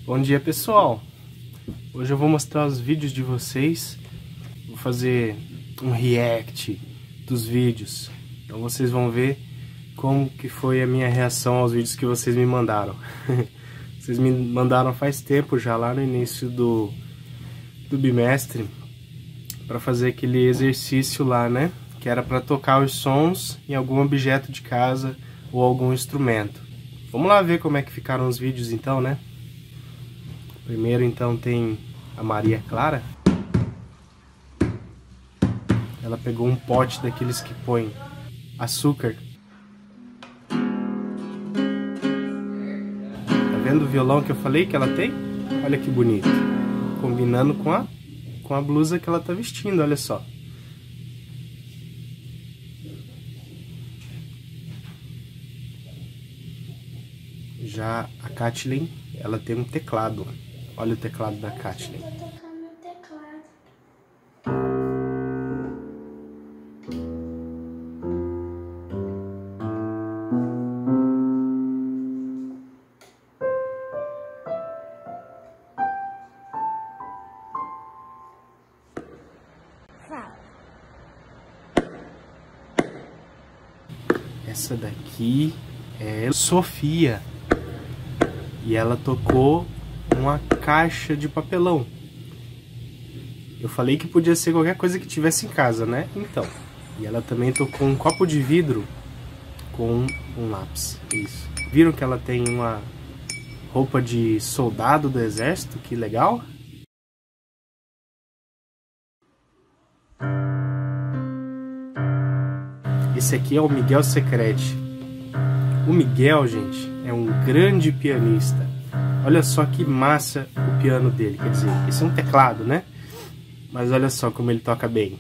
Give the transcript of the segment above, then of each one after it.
Bom dia, pessoal! Hoje eu vou mostrar os vídeos de vocês. Vou fazer um react dos vídeos. Então vocês vão ver como que foi a minha reação aos vídeos que vocês me mandaram. Vocês me mandaram faz tempo já, lá no início do bimestre, para fazer aquele exercício lá, né? Que era para tocar os sons em algum objeto de casa ou algum instrumento. Vamos lá ver como é que ficaram os vídeos então, né? Primeiro então tem a Maria Clara. Ela pegou um pote daqueles que põe açúcar. Tá vendo o violão que eu falei que ela tem? Olha que bonito. Combinando com a blusa que ela tá vestindo, olha só. Já a Kathleen, ela tem um teclado. Olha o teclado da Kathleen. Eu tô tocando o teclado. Essa daqui é Sofia. E ela tocou uma caixa de papelão. Eu falei que podia ser qualquer coisa que tivesse em casa, né? Então. E ela também tocou um copo de vidro com um lápis. Isso. Viram que ela tem uma roupa de soldado do exército? Que legal! Esse aqui é o Miguel Secrete. O Miguel, gente, é um grande pianista. Olha só que massa o piano dele. Quer dizer, esse é um teclado, né? Mas olha só como ele toca bem.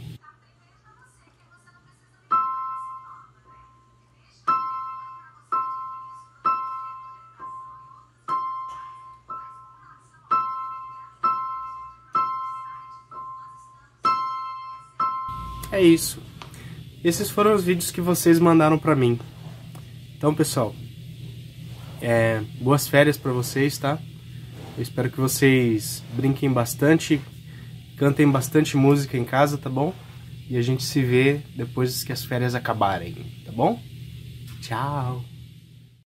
É isso. Esses foram os vídeos que vocês mandaram pra mim. Então, pessoal, boas férias pra vocês, tá? Eu espero que vocês brinquem bastante, cantem bastante música em casa, tá bom? E a gente se vê depois que as férias acabarem, tá bom? Tchau!